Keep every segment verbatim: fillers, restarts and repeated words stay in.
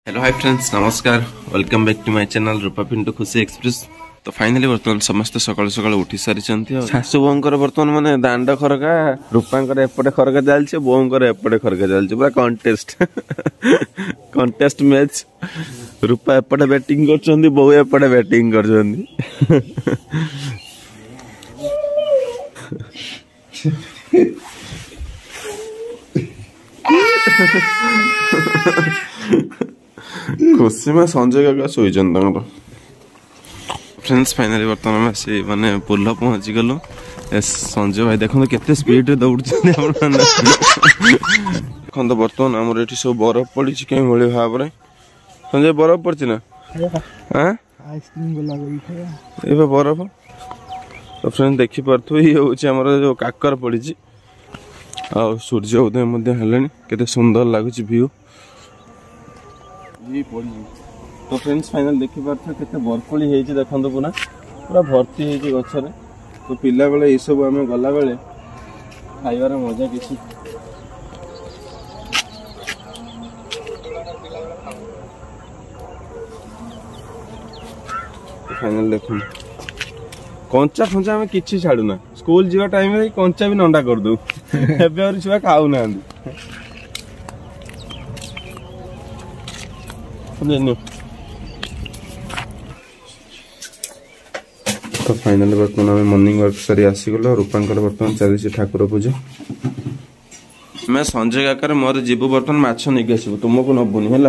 Hello hi friends नमस्कार welcome back to my channel Rupa Pintu Khushi express. तो finally बर्तमान समस्त सकाल सकाल उठी सारी शाशु बोर बर्तमान माने दांड खरका रूपांकर एपटे खरका चलছে बोंकर एपटे खरका चलছে पूरा कंटेस्ट कंटेस्ट मैच। रूपा एपटे बैटिंग करछंदी बो एपटे बैटिंग करछंदी। खुशी में संजय काका शोई फ्रेंड्स फाइनली बर्तमान से माने पुल पहुंची गलु। संजय भाई देखो केते स्पीड रे दौड़ देखो बर्तमान आमर ये सब बरफ पड़ी कहीं भाई भाव में संजय बरफ पड़ी ना हाँ बरफ। तो फ्रेंड्स देखी पार्थु ये हूँ जो काकर पड़ी आ सूर्य उदय केते सुंदर लगुच व्यू। तो फ्रेंड्स फाइनल देखी पार्थ केते बरकोली हेजी देखंतो पुना पूरा भर्ती हेजी गछरे। तो पिला बेले ए सब आमे गला बेले खाइबार मजा किछि। तो फाइनल देखु कंचा खंचा में किछि छाडुना स्कूल जीवा टाइम रे कंचा भी नंडा कर दउ एबे और छुआ खाउ ना तो फाइनली बर्तमान आम मॉर्निंग वर्क सारी आसीगल। रूपांकर बर्तमान चली ठाकुर पूजा मैं संजय काकर मोर जीवु बर्तमान माछ नहीं आसबू तुमको नबुनि है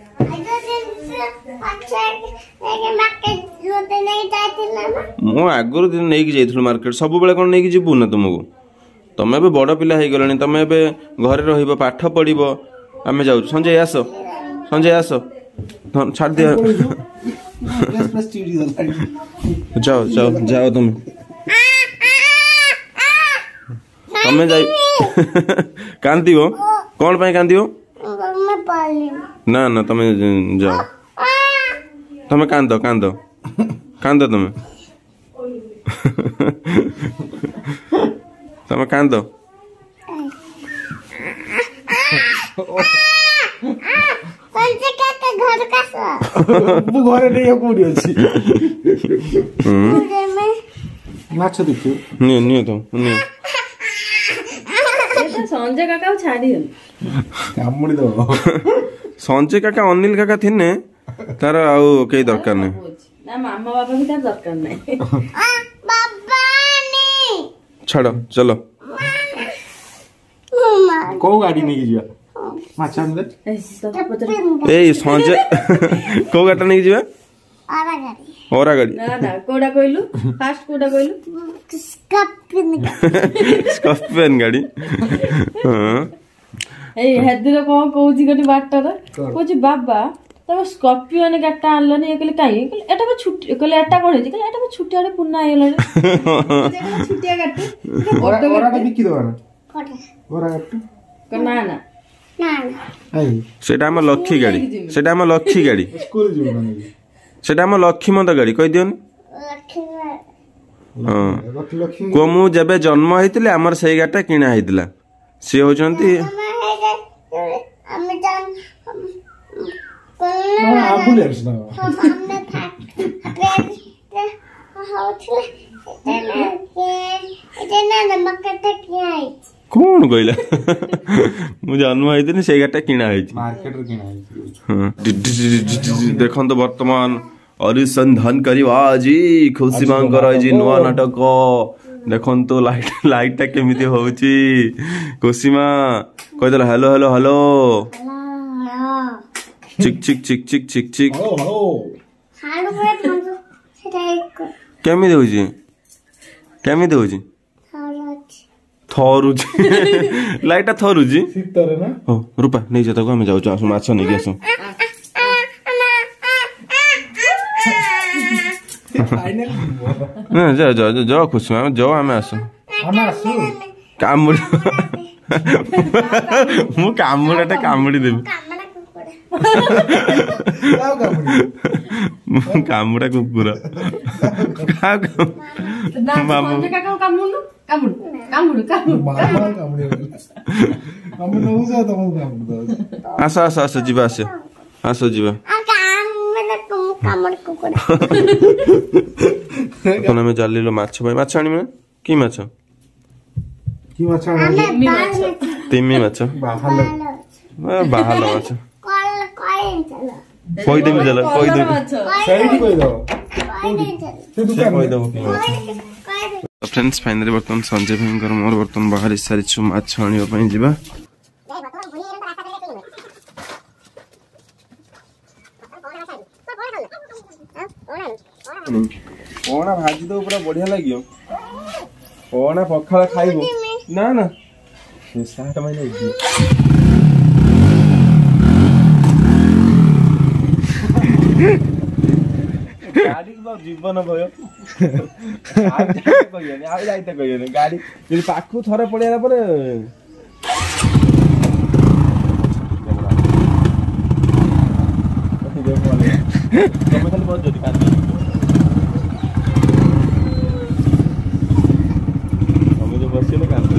मु आगुरी दिन नहीं जाइल मार्केट सब बेले कौन नहीं जीवु ना तुमको तमें भी बड़ पिला हो गलनी तमें घरे रहिबो पाठ पढ़िबो आम जाऊ। संजय आस संजय आस छाड़ दिया जाओ जाओ जाओ तुम तमें जाई कांदियो कौन पाई कांदियो ना ना तमें जाओ तमें कांद कांद कांद तमें तमें कांद घर घरे नहीं कोडी अछि माछ देखियो नि नि तो नि संजय काका छाड़ी कामुडी दो संजय काका अनिल काका थिने तार आउ के दरकार नै ना मामा बाबा भी तार दरकार नै बाबा ने छाड़ो चलो को गाड़ी नहीं जिया माछ हम दे ए संजय को गाटा नहीं जिवा आरा गाड़ी ओरा गाड़ी ना ना कोडा कहलु फास्ट कोडा कहलु स्कॉर्पियन स्कॉर्पियन गाड़ी हां ए हेदुर को कहूची गटी बाटर कहूची बाबा तब स्कॉर्पियन गाटा आनलो ने कहले काई एटा बे छुट्टी कहले एटा कोन हेजी कहले एटा बे छुट्टी आडे पुन्ना आइलो रे छुट्टिया गाटी ओरा ओरा बिकी दो ना कोटा ओरा गाटी ना ना ना ना आई सेटा हम लक्ष्मी गाड़ी सेटा हम लक्ष्मी गाड़ी स्कूल जीव ना सेटा हम लक्ष्मी मत गाड़ी कह दियोन लक्ष्मी हां लक्ष्मी को मु जबे जन्म हेतिले हमर सेई गाटा किना हेतिला से होचंती हम जान ना एम्बुलेंस ना हमने था ट्रेन होचले एना के एना नमकटा किया है कौन कहला मु जन्म हेतिने सेई गाटा किना हेछि मार्केट रे किना है हां देखन तो वर्तमान अनुसंधान करिवा जी खुशी मांकर जी नुआ नाटक देखन तो लाइट लाइट केमिति होउची खुशी मा कह देला हेलो हेलो हेलो चिक चिक चिक चिक चिक चिक हेलो हेलो हाडू पे थंदो सेटा एक केमिति होउची केमिति होउची थरुची लाइट थरुची सीतर ना हो रूपा नहीं जाता को हम जाऊ आसु माछ नहीं गेसु फाइनल ना जा जा जा खुश में जाओ हम आसु हम आसु कामुड़ी मु कामुड़ाटा कामुड़ी देबी कामड़ा कुकुड़ा काउ कामुड़ी कामुड़ा कुकुर का ना संजय काका कामुडु कामुडु कामुडु कामुडु मामा कामुड़ी हम नहुजा त हम कामुड़ी आस आस आस जीवा आस आस जीवा बर्तन आम जालिलो माछ माछ आनी कि माछ कि माछ तिमी माछ बाहाल बाहाल माछ କହିଦେବି ଦେଲା କହିଦେବି ସେଇଠି କହିଦବ ସେ ଦୁକାନ କହିଦେବୁ फ्रेंड्स फाइनली बर्तमान संजय भाई मोर बर्तमान बाहर सारी माछ आने जावा पणा भाजी दो पूरा बढ़िया लगे पणा पखाड़ खाइब ना ना साठ महीने गाड़ी जीवन भय कहनी गाड़ी पाखु थरे पड़ेगा पर तमें खाली बहुत जल्दी तमें जो बस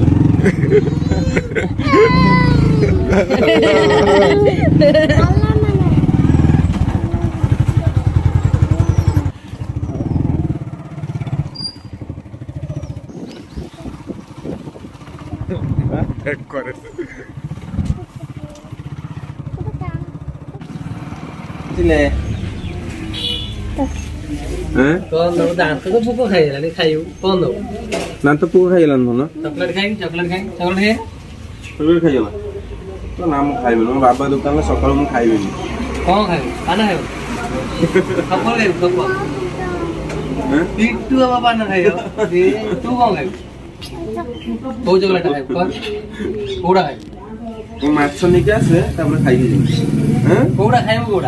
दांत को भूक खाई खाइयो कौन दो दांत पुक खाइलान न चॉकलेट खाई चॉकलेट खाई चॉकलेट खाई चॉकलेट खाइला तो नाम खाइबे न बाबा दुकान में सकाळ मु खाइबेनी कौन खाई खाना खाइयो खबर खाइयो खबर हैं पिट्टू बाबा न खाइयो तू कौन खाई ओ चॉकलेट खाइयो पर कोड़ा खाई ओ माछ निके आसे तापर खाइ जे हैं कोड़ा खाइयो कोड़ा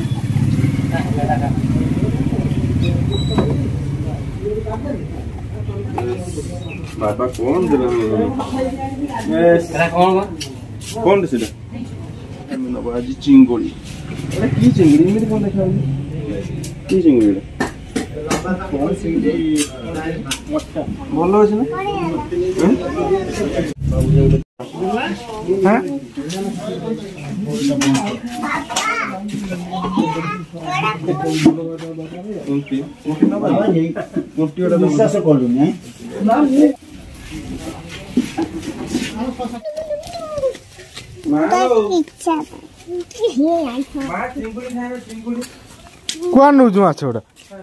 बाबा कौन दिला यस कौन कौन दिला मैं बाजी चिंगुड़ी अरे की चिंगुड़ी मेरे कौन देखा की चिंगुड़ी कौन चिंगुड़ी मोटा बोलो अछि ना हां कुंटी कुंटी ना भाई कुंटी वाला विश्वास करू नहीं कुआन नु जुआ छोड़ा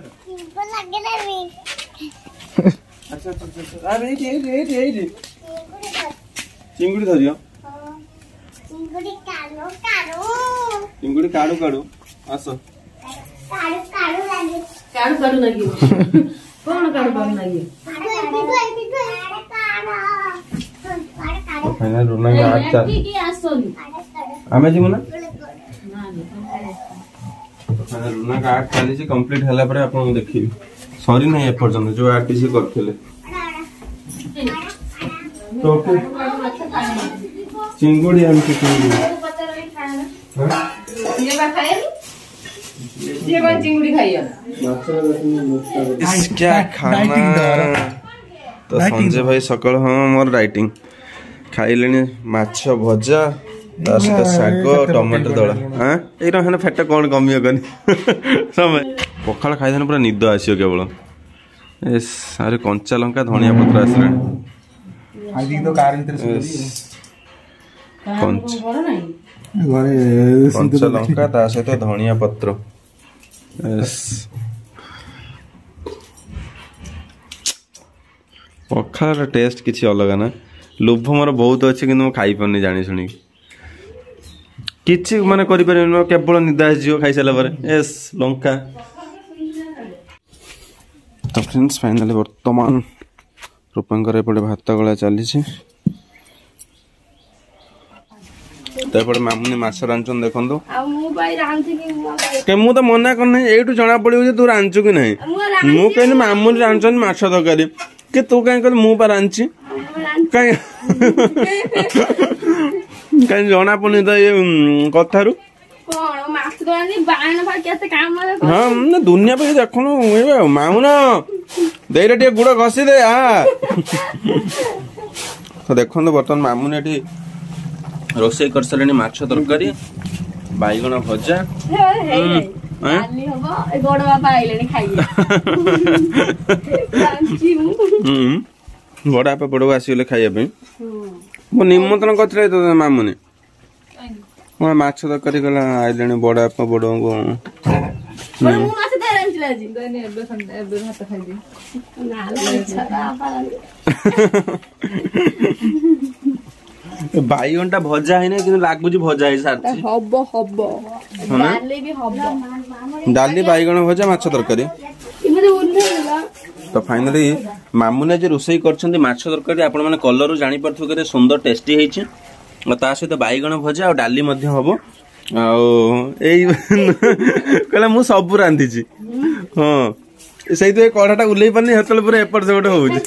अच्छा अच्छा अच्छा अरे ए ए ए ए चिंगुड़ी धरियो चिंगुड़ी कालो कालो चिंगुड़ी काडू काडू आसो कालो कालो लागे काढू काढू नाही कोण काढू काढू नाही फाइनल रुना का आठ चार की की आसोली आमे जीवना फाइनल रुना का आठ चालीस कंप्लीट हला पर आपन देखिबी सॉरी नहीं ए पर्यंत जो आरटीसी करथिले तो ओके चिंगुड़ी हम के चिंगुड़ी ये बा खाए ये कौन चिंगुड़ी खाइयो क्या खाना तो संजय भाई सकाळ हाँ मोर राइटिंग खाइले माछ भजा सहित शाग टमाटर दला हाँ ये फेट कौन कमी कनी समय पखाड़ खाई पूरा निद आसो केवल अरे कंचा लंका धनिया पत्र आसला कंचा लंका ता सहित धनिया पत्र पखाड़ टेस्ट किसी अलग ना लोभ मोर बहुत अच्छे कि खाई पारनी जानी शुणी किसी माने करि परिबेन केवल निदा आसीयो खाई साला पर एस लंका तो फ्रेंड्स फाइनली वर्तमान रूपांकर एपटे भात गला चली मामुनी माछ रांचन देखो मु तो मना करना यू जना पड़ो तू रांचु कि नहीं मु कहनी मामुनी रांचन माछ तरकारी कि तू कहीं कह मु रांची कहीं कहीं जना पड़नी तो ये कथारू हाँ दुनिया पे देख मामुना दे गुड़ घसी दे तो देखो बर्तमान मामुनी रोषे कर सारे माछ तरकारी ବାଇଗଣ ଭଜା ଡାଲି ହବ ଏ ବଡ ବାପା ଆଇଲେଣି ଖାଇବେ ଜାଣିଛି ମୁଁ ବଡ ବାପା ବଡ ଆସିଗଲେ ଖାଇବା ପାଇଁ ମୁଁ ନିମନ୍ତ୍ରଣ କରିଥିଲେ ତ ମାମୁନି ହଁ ମାଛ ତରକାରୀ କଲା ଆଇଲେଣି ବଡ ବାପା ବଡଙ୍କୁ ମୁଁ ମାଛ ଧରି ଆଣିଥିଲି ଆଜି ଏବେ ଏବେ ଭାତ ଖାଇବି ବାଇଗଣଟା ଭଜା ହେଇନି କିନ୍ତୁ ଲାଗୁଛି ଭଜା ହେଇ ସାରିଛି ହବ ହବ ଡାଲି ବି ହବ ଡାଲି ବାଇଗଣ ଭଜା ମାଛ ତରକାରୀ ତ ଫାଇନାଲି ମାମୁନି ଆଜି ରୋଷେଇ କରିଛନ୍ତି ମାଛ ତରକାରୀ ଆପଣ ମାନେ କଲରରୁ ଜାଣିପାରୁଥିବେ କେତେ ସୁନ୍ଦର ଟେଷ୍ଟି ହେଇଛି ତା ସହିତ ବାଇଗଣ ଭଜା ଆଉ ଡାଲି ମଧ୍ୟ ହବ ଆଉ ଏଇ କହିଲା ମୁଁ ସବୁ ରାନ୍ଧିଛି ହଁ ସେଇଥିପାଇଁ କଢାଟା ଓହ୍ଲେଇ ପାରୁନି ସେତେବେଳେ ପୁରା ଏପଟ ସେପଟ ହଉଛି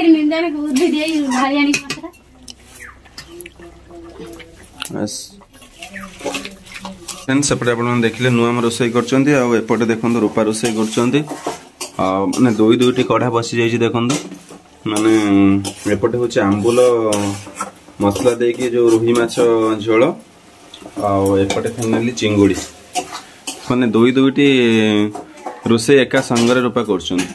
ସେପଟେ ଆପଣ ଦେଖିଲେ ନୂଆ ରୋଷେଇ କରୁଛନ୍ତି ଆଉ ଏପଟେ ଦେଖନ୍ତୁ ରୂପା ରୋଷେଇ କରୁଛନ୍ତି ମାନେ ଦୁଇ ଦୁଇଟି କଢା ବସି ଯାଇଛି ଦେଖନ୍ତୁ ମାନେ ଏପଟେ ହଉଛି ଆମ୍ବୁଲ ମସଲା ଦେଇକି ଯୋଉ ରୋହି ମାଛ ଝୋଳ ଆଉ ଏପଟେ ଫାଇନାଲି ଚିଙ୍ଗୁଡି ମାନେ ଦୁଇ ଦୁଇଟି ରୋଷେଇ ଏକା ସାଙ୍ଗରେ ରୂପା କରୁଛନ୍ତି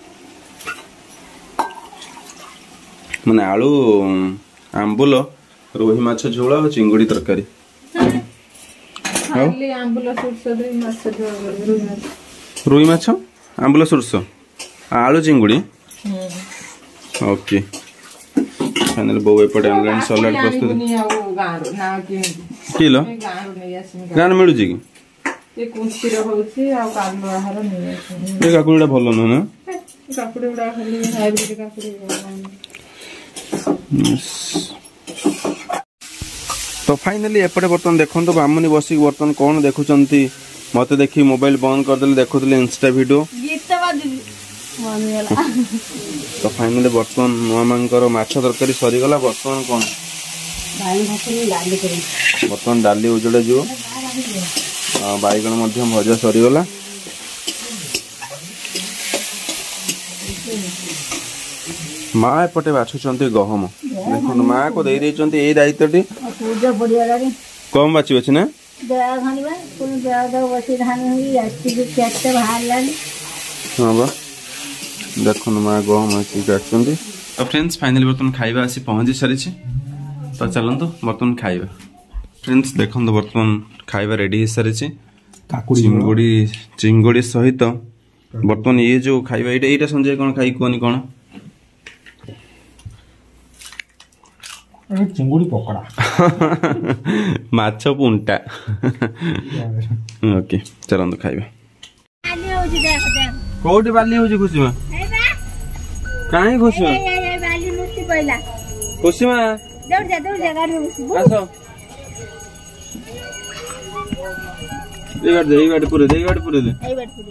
ମାନେ ଆଳୁ ଆମ୍ବୁଲ ରୋହି ମାଛ ଝୋଳ ଆଉ ଚିଙ୍ଗୁଡି ତରକାରୀ ରୋହି ମାଛ ଆମ୍ବୁଲ ସୋରିଷ ଆଳୁ ଚିଙ୍ଗୁଡି ଓକେ फाइनल बो एपटे ऑनलाइन सलाड प्रस्तुत किलो गान मिलु जी ये कुंचीर होउची आ कालो आहार नै आसी ए काकुडा भलो न ना काकुडा खाली हाइब्रिड काकुडा तो फाइनली एपटे बर्तन देखंतो बामनी बसी बर्तन कोन देखुचंती मते देखि मोबाइल बंद कर देले देखुतले इंस्टा वीडियो गीत बाजू तो फाइनली बर्तमान नुआ मांकर माछ तरकारी सरीगला बर्तमान कौन बर्तमान डाली उजड़े जो बैगण भजा सरीगला माँ एपटे बाछुंट गहम देख माँ को दे दायित्व कम बाची अच्छी ना हाँ बा देखो माँ गहम काटुँच तो फ्रेंड्स फाइनली बर्तमान खाइबा आसी पहुँची सारी तो चलतु बर्तमान खाइबा फ्रेंड्स देखो बर्तमान खाइबा रेडी हो सारी चिंगुड़ी चिंगुड़ी सहित बर्तमान ये जो खाइबा ये ये संजय कौन खाई कहनी कौन चिंगुड़ी पकड़ा माछ पुंटा ओके चलतु खाइबा कोठी बाली होची खुशी मा काहे खुशी मा बाली मुक्ति पहिला खुशी मा दौड़ जा दौड़ जा गाड़ी में आसो ए गाड़ी दे ए गाड़ी पूरे दे ए गाड़ी पूरे दे ए बात पूरी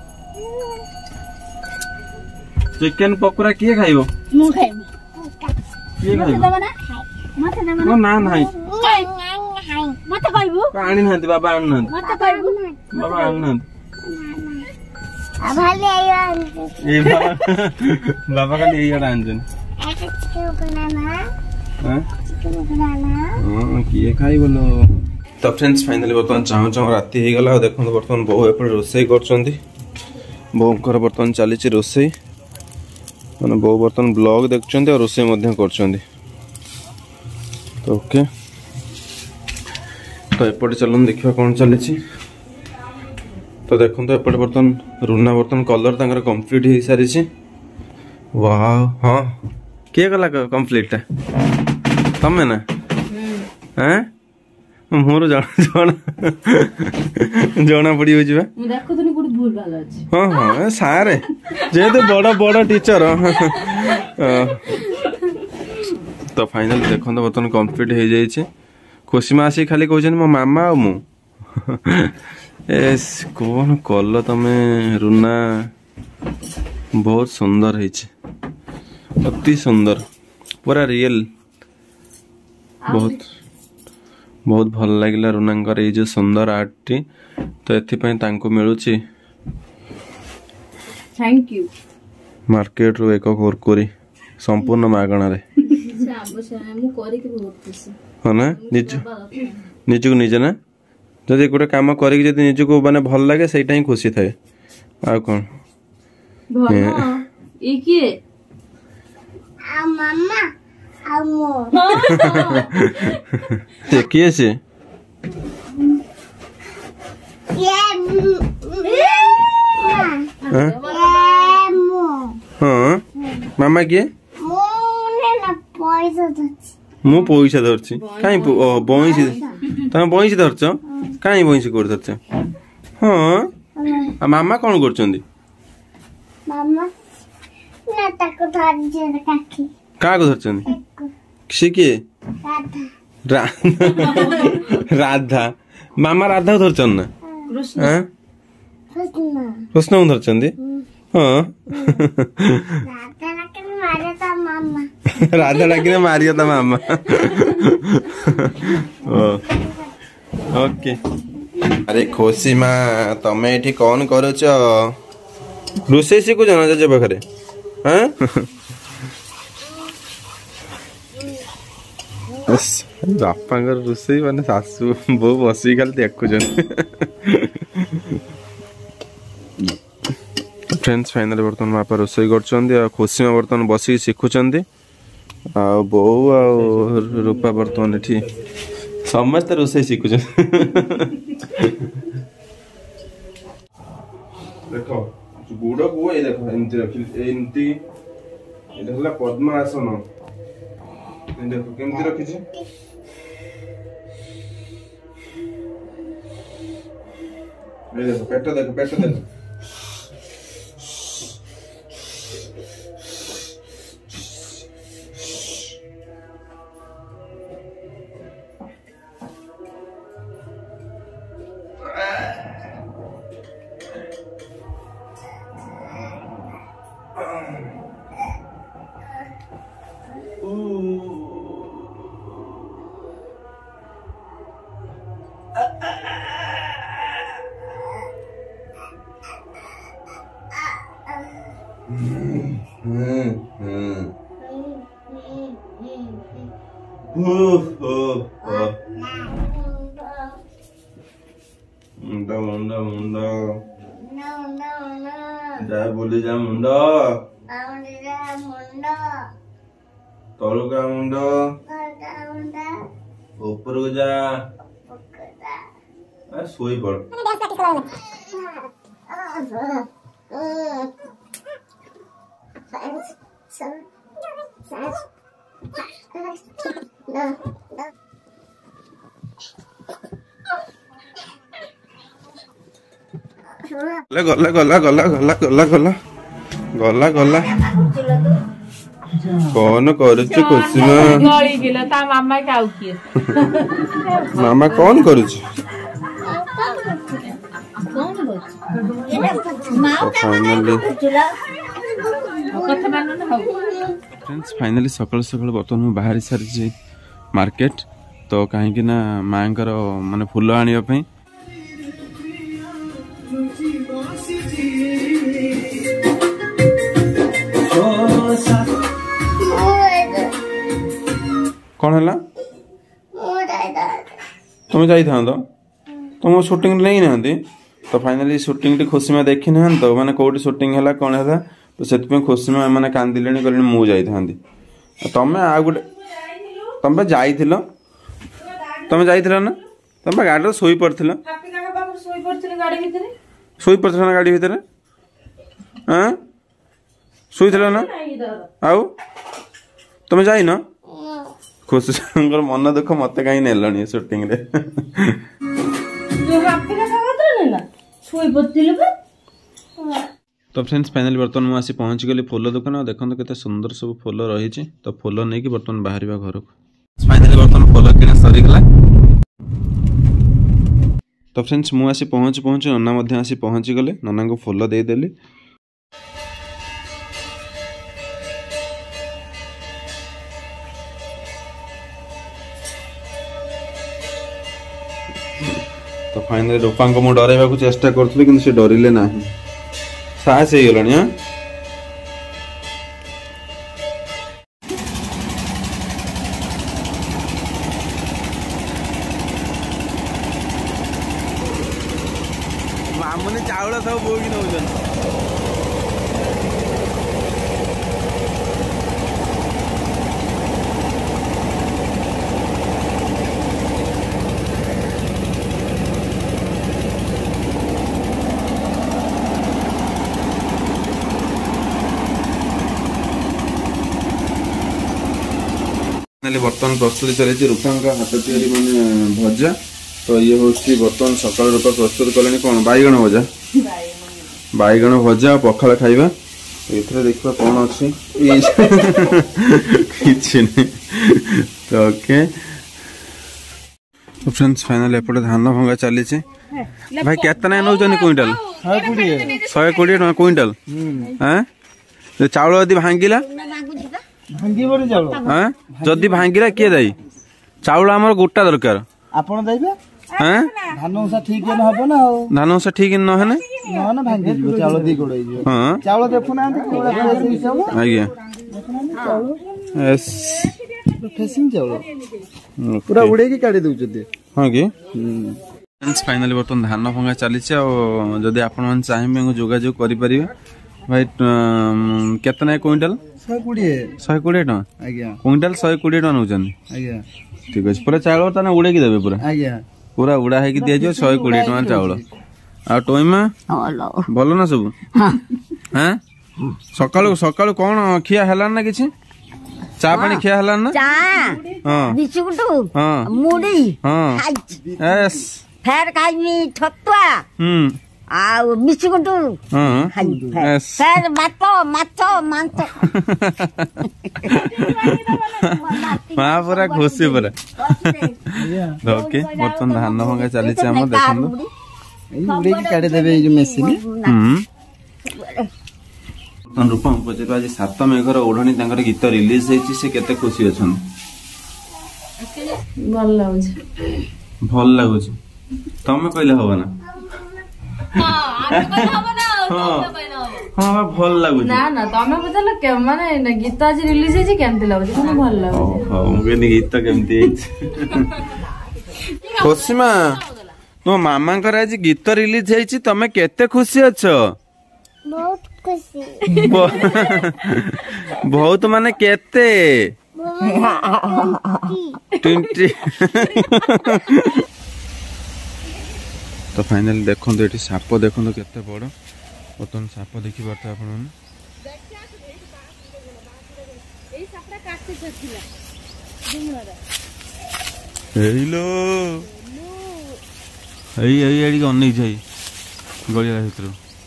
चिकन पकोड़ा किए खाइबो मु खाइबो किए खाइबो मते ना ना ना नाही मते खाइबो आनी नांती बाबा आनी नांती मते खाइबो बाबा आनी नांती भाले आया ए बाबा बाबा का ले यार आंजन एक चिकन बनाना हां चिकन बनाना हां किए खाइ बोलो तो फ्रेंड्स फाइनली बर्तमान चाहू चाहू राति हो गला देखो बर्तमान बहु एपटे रोसई करछंती बहुकर बर्तमान चली रोसई माने बहु बर्तमान ब्लॉग देखछंती और रोसई मध्य करछंती तो ओके तो एपटे चलन देखिबा कोन चली तो देखो तो एपटे बर्तन रुना बर्तन कलर तांकर कंप्लीट हो सारी वाह हाँ किए गला कंप्लीट तमें ना हैं मोर जना जना जना पड़ी हो जिबा मु देखुतनी कोड भूल भाल अछि हां हां सारे जेते बड़ा बड़ा टीचर तो फाइनल देखो तो बर्तन कंप्लीट हो जाई छे खुशी मासी खाली कहछन मो मामा आ मु एस कौन कल तमे रुना बहुत सुंदर है अति सुंदर पूरा रियल बहुत बहुत भल लगिला रुनांकर ये जो सुंदर आर्ट टी तो एथिपई तांको मिलुची थैंक यू मार्केट रो एक कुरकुरी संपूर्ण मागणा रे से मु करी के बहुत खुशी हो ना निज निजको निज ना जदि गोटे कम करी जदि निजको माने भल लागे सेटा ही खुशी थाए आ कोन ଭଲ ଇ କିଏ ଆଉ ମାମା ଆଉ ମୁଁ से किए से ଇଏ हाँ? ମୁଁ हाँ मामा किए ମୁଁ ନା ପଇସା ଦଉଛି मु पैसा धरछि काई बइसी तमे बइसी धरछ काई बइसी कर धरछ हाँ आ मामा कोन करछंदी ମାମା ନା ତାକୁ ଧରିଛି କାଠି का को धरछंदी से किए ରାଧା रा- राधा मामा राधा को धरछन ना କୃଷ୍ଣ हाँ କୃଷ୍ଣ कृष्ण को धरछंदी हाँ ରାଧା ରାକେଶ ମାରେ ତା ମାମା राधा डाकिने मारिया था मामा ओ, ओके अरे खुशी माँ तमे एठी कौन करुच रोषेई शिखु जाना जजे पाखरे हाँ बापांगर रोषेई माने सासू बो बसी खाली देखुछन फ्रेंड्स फाइनली बर्तमान बापा रोषेई करछंदी आ खुशी माँ बर्तमान बसी शिखुछंदी आ बो आ रूपा बर्तमान एठी समस्त रोषेई शिखुछन देखो गुड़ को ये देखो एमती रखी एमती एटा हला पद्मासन ये देखो केमती रखी छी ये देखो पेट देखो पेट देखो मुंडा मुंडा मुंडा no no no जा बोली जा मुंडा Aunda mundo तलु का मुंडा Aunda aunda ऊपर को जा Pukada आ सोई पड़ गला गला गला गला गला गला गला गला कौन करुच कुसुम गली गेला ता मामा काउ किए मामा कौन करुच फाइनली कथा मान न हो फ्रेंड्स फाइनली सकाल सकाल बर्तमान मैं बाहरी सारी मार्केट तो कहीं ना माँकर माने फूल आनिया पई कौन है तुम जाई था तो तुम शूटिंग नहीं ना तो फाइनली शूटिंग टी खुशी में देखी ना तो माने कोठी शूटिंग हैला कोन हैला तो सेतपे खुशी में माने कांदिलेनी कहले मु जाई थांदी तमे आ गुटे तमे जाईथिलो तमे जाईथिलो ना तमे गाड़ी रे सोई पड़थिलो ହାପି କାକା ପାଖରେ ଶୋଇ ପଡିଥିଲେ ଗାଡି ଭିତରେ सोई पड़थिलो ना गाड़ी भीतर हां सोईथिलो ना आउ तमे जाई ना खुशी संगर मन दुख मते काई नेलनी शूटिंग रे ଯୋଉ ହାପି କାକା ପାଖରେ ନେଲା ଶୋଇ ପଡିଥିଲେ ବା तो फ्रेंड्स फाइनली बर्तमान मुझे आसी पहुँच गली फूल दुकान और देखो केते सुंदर सब फूल रही तो फूल नहीं कि बर्तमान बाहर घर को फाइनली बर्तमान फूल किना सरी गला तो फ्रेंड्स मुझे आसी पहुँच पहुँच नना मध्य आसी पहुँची गले नना को फूल दे देली तो फाइनली रूपा को मु डराइबा चेष्टा करथुली किंतु से डरिले नाही साहस हो गलानी हाँ ମାମୁନି ଚାଉଳ ସବୁ ବୋହିକି ନଉଛନ୍ତି। बर्तमान प्रस्तुति चली रूपांका हाथ तैयारी माने भजा। तो ये हूँ बर्तमान सकाल रूपा प्रस्तुत कले कौन बैगण भजा बैगण भजा पखाल खाइबा। ये देखा कौन अच्छी तो ओके फ्रेंड्स फाइनल एपटे धान भंगा चली भाई केतना नौ क्विंटाल शहे कोड़े टाँग क्विंटाल हाँ चाउल यदि भांगिला जदि भांगिला किए दाई चाउल आमर गोटा दरकार आपण देबे हां धान उसा ठीक न हबो ना हो धान उसा ठीक न हने न ना भांगी जीव चावल दी गोड़ै जीव हां चावल देखु ना कोड़ा फेसिंग चावल आज्ञा यस फेसिंग चावल पूरा उड़े की काढी दउ जदि हां की फ्रेंड्स फाइनली बर्तन धान भंगा चली छ जदि आपण मन चाहिबे जोगाजोग करि परिबे भाई केतना क्विंटल शहे कोड़े शहे कोड़े टाँग आज्ञा क्विंटाल शहे कोड़े टाँग नौ आज्ञा ठीक अच्छे पूरा चावल ताने उड़े की देबे पूरा आज्ञा पूरा उड़ा है कि दिया जो शहे कोड़े टाँग चावल आ टोइमा भलो ना सब हाँ सकाळु सकाळु कौन खिया हलान ना किछि चा पानी खिया हलान ना हाँ बिस्कुट हाँ मुड़ी हाँ यस फेर खाइबी छतुआ हम्म आ बिस्कुट हाँ यस फेर भात माछ मांस माँ पूरा खुशी पूरा ओके बर्तमान धान भंगा चली हम देखो उड़े की काढी देबे जो मेसिन हम्म रूपम पचार आज सात मेघर ओढ़णी तांकर गीत रिलीज होईची से केते खुशी अछन भल लागुछ भल लागुछ तमे कहले होबा ना हाँ भल लागुछ ना ना तमे पचारला के माने गीत आज रिलीज होईची केमति लागुछ कोन भल लागुछ हां मुगे गीत केमति खुशी मा तो मामा कर आज गीत रिलीज होईची तमे केते खुशी अछो बहुत खुशी बहुत माने केते ट्वेंटी तो फाइनली देखो ये साप देखो केते बड़ बर्तमान साप देखी पार्थ आप अनै गलिया भर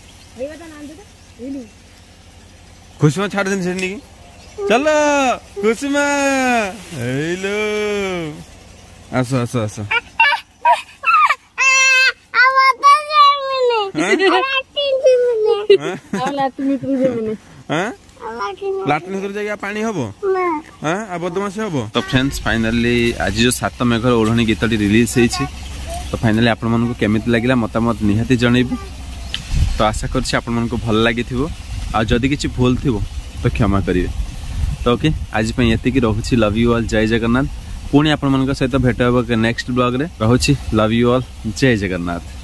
खुशमा छाड़ देनी छेड़नी की चलो खुशमा हेलो आसो आसो आसो लाट्रिन भीतर जाके पानी हबो हां आ बदमाशी हबो। तो फ्रेंड्स फाइनली आज जो सात मेघर ओढ़णी गीतटी रिलीज होईची तो फाइनली आपण मन को केमिति लागिला मतामत निहाती जणैबो। तो आशा करछि आपण मन को भल लागि थिबो आ जदि किछि भूल थिबो तो क्षमा करिवे। तो ओके आज पे एति की रहुछि लव यू ऑल जय जगन्नाथ पुणी आपण मन को सहित भेट हेबो नेक्स्ट ब्लॉग रे रहुछि लव यू ऑल जय जगन्नाथ।